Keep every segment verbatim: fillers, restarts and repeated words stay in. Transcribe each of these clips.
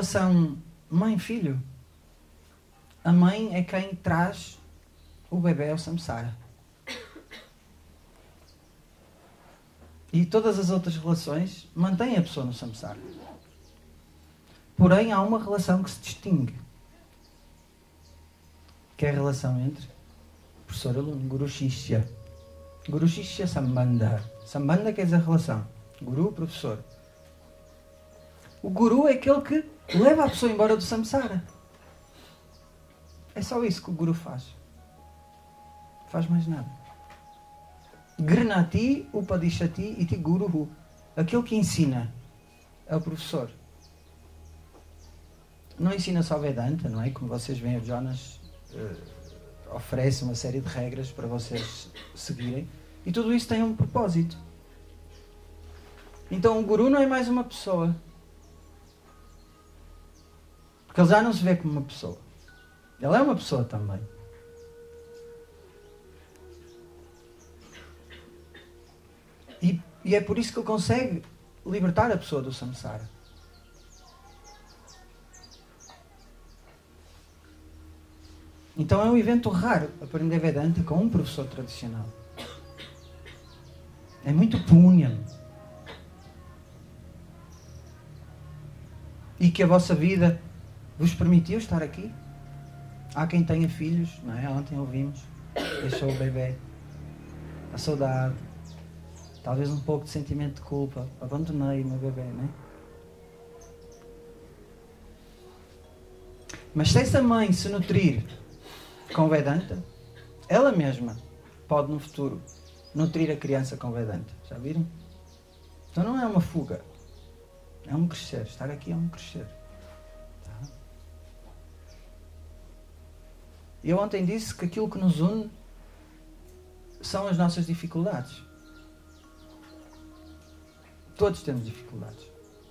relação mãe-filho, a mãe é quem traz o bebê ao samsara. E todas as outras relações mantêm a pessoa no samsara. Porém, há uma relação que se distingue, que é a relação entre professor e aluno, Guru Shishya. Guru Shishya Sambandha. Sambandha quer dizer relação. Guru, professor. O Guru é aquele que leva a pessoa embora do samsara. É só isso que o Guru faz. Não faz mais nada. Granati Upadishati Iti Guruhu. Aquele que ensina é o professor. Não ensina só Vedanta, não é? Como vocês veem, o Jonas uh, oferece uma série de regras para vocês seguirem. E tudo isso tem um propósito. Então o Guru não é mais uma pessoa. Porque ele já não se vê como uma pessoa. Ele é uma pessoa também. E, e é por isso que ele consegue libertar a pessoa do samsara. Então é um evento raro aprender Vedanta com um professor tradicional. É muito punya. E que a vossa vida vos permitiu estar aqui. Há quem tenha filhos, não é? Ontem ouvimos, deixou o bebê, a saudade, talvez um pouco de sentimento de culpa, abandonei o meu bebê, não é? Mas se essa mãe se nutrir com Vedanta, ela mesma pode no futuro nutrir a criança com Vedanta, já viram? Então não é uma fuga, é um crescer, estar aqui é um crescer. Eu ontem disse que aquilo que nos une são as nossas dificuldades. Todos temos dificuldades.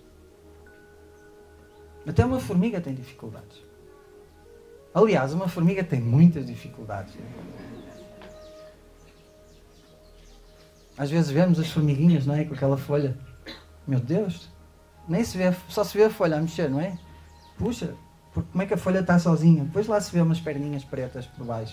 Até uma formiga tem dificuldades. Aliás, uma formiga tem muitas dificuldades. Às vezes vemos as formiguinhas, não é? Com aquela folha. Meu Deus! Nem se vê, só se vê a folha a mexer, não é? Puxa! Porque como é que a folha está sozinha? Depois lá se vê umas perninhas pretas por baixo.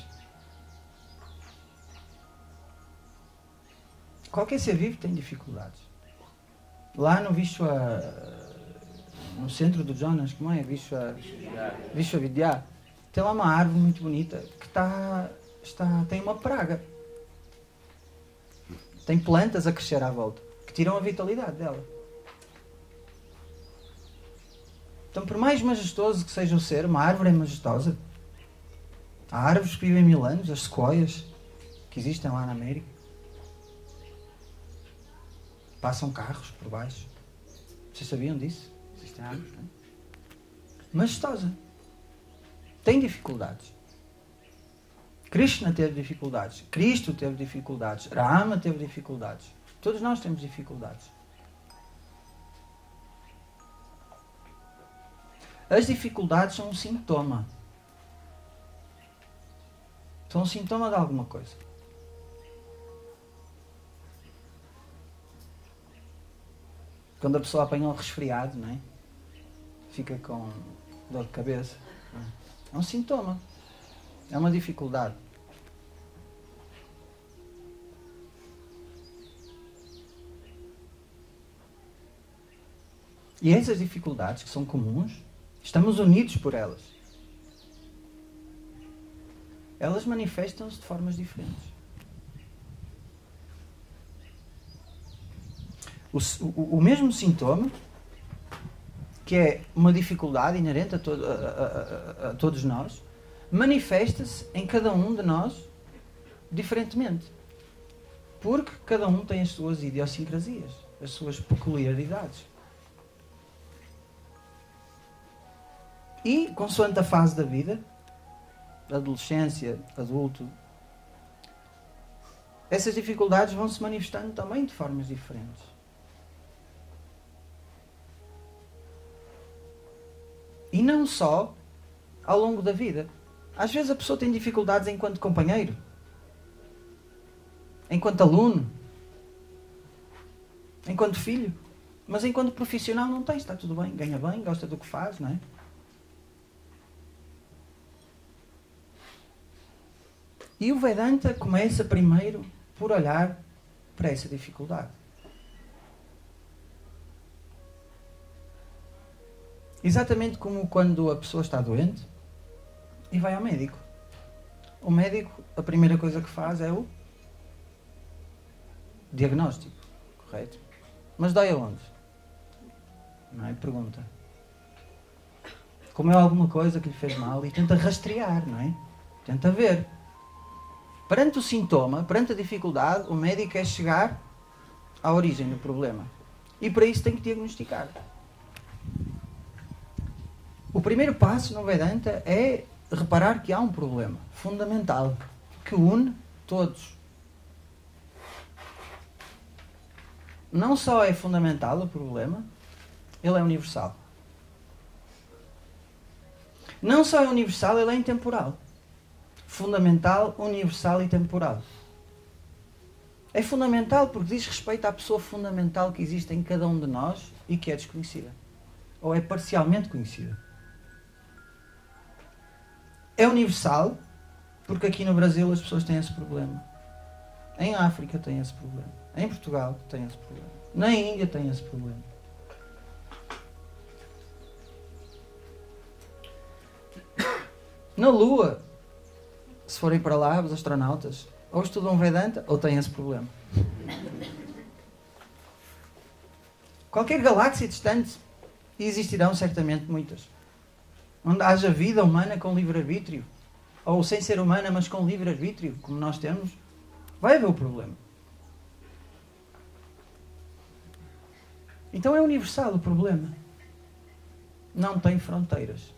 Qualquer ser vivo tem dificuldades. Lá no Vishwa, no centro do Jonas, como é? Vishwa, Vishwa Vidya, tem lá uma árvore muito bonita que está, está, tem uma praga. Tem plantas a crescer à volta que tiram a vitalidade dela. Então, por mais majestoso que seja o ser, uma árvore é majestosa. Há árvores que vivem mil anos, as sequoias, que existem lá na América. Passam carros por baixo. Vocês sabiam disso? Existem árvores, não é? Majestosa. Tem dificuldades. Krishna teve dificuldades. Cristo teve dificuldades. Rama teve dificuldades. Todos nós temos dificuldades. As dificuldades são um sintoma. São um sintoma de alguma coisa. Quando a pessoa apanha um resfriado, não é? Fica com dor de cabeça. É um sintoma. É uma dificuldade. E essas dificuldades que são comuns, estamos unidos por elas. Elas manifestam-se de formas diferentes. O, o, o mesmo sintoma, que é uma dificuldade inerente a, todo, a, a, a, a todos nós, manifesta-se em cada um de nós diferentemente. Porque cada um tem as suas idiosincrasias, as suas peculiaridades. E, consoante a fase da vida, adolescência, adulto, essas dificuldades vão se manifestando também de formas diferentes. E não só ao longo da vida. Às vezes a pessoa tem dificuldades enquanto companheiro, enquanto aluno, enquanto filho. Mas enquanto profissional não tem, está tudo bem, ganha bem, gosta do que faz, não é? E o Vedanta começa primeiro por olhar para essa dificuldade. Exatamente como quando a pessoa está doente e vai ao médico. O médico, a primeira coisa que faz é o diagnóstico, correto? Mas dói aonde? Não é? Pergunta. Comeu alguma coisa que lhe fez mal e tenta rastrear, não é? Tenta ver. Perante o sintoma, perante a dificuldade, o médico quer chegar à origem do problema. E para isso tem que diagnosticar. O primeiro passo no Vedanta é reparar que há um problema fundamental que une todos. Não só é fundamental o problema, ele é universal. Não só é universal, ele é intemporal. Fundamental, universal e temporal. É fundamental porque diz respeito à pessoa fundamental que existe em cada um de nós e que é desconhecida. Ou é parcialmente conhecida. É universal porque aqui no Brasil as pessoas têm esse problema. Em África têm esse problema. Em Portugal têm esse problema. Na Índia têm esse problema. Na Lua, se forem para lá, os astronautas ou estudam Vedanta ou têm esse problema. Qualquer galáxia distante, e existirão certamente muitas, onde haja vida humana com livre-arbítrio, ou sem ser humana, mas com livre-arbítrio, como nós temos, vai haver o problema. Então é universal o problema. Não tem fronteiras.